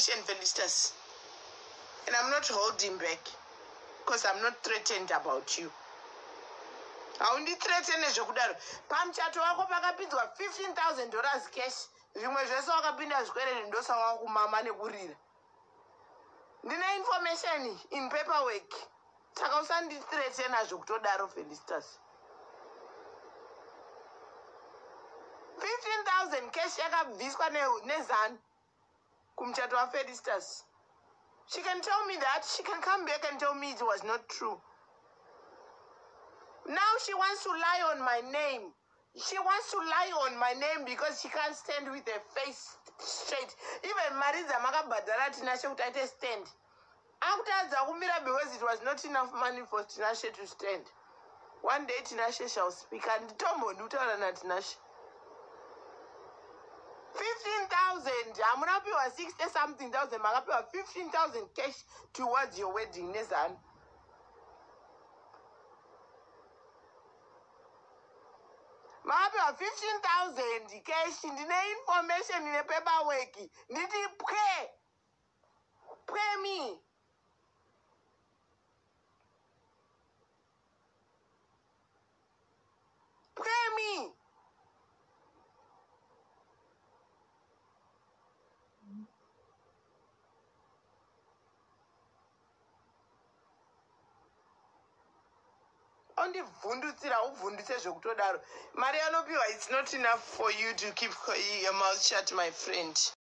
information, Felicitas. And I'm not holding back. Because I'm not threatened about you. Haundi threatened zvekudaro. Pamuchato wako pakapinzwa $15,000 cash. Zvimwe zvese wakapinda zvikwerere ndosa wako kumama nekurira. Ndine information in paperwork. Saka usandithreatena zvekutodaro, Felicitas. 15,000 cash yakabviswa nezanu kumuchato waFelicitas. She can tell me that. She can come back and tell me it was not true. Now she wants to lie on my name. She wants to lie on my name because she can't stand with her face straight. Even Mariza Makabadara Tinashe Utate stand. After Zakumira, because it was not enough money for Tinashe to stand. One day Tinashe shall speak and Tomo Nutarana Tinashe. 15,000. I'm gonna pay 60-something thousand. I'm gonna pay 15,000 cash towards your wedding, Nezan. I'm gonna pay 15,000 cash in the information in the paperwork. Need to pay me. Pay me. Only vundutsira uvundutse zvekutodaro. Mari anopiwa, it's not enough for you to keep your mouth shut, my friend.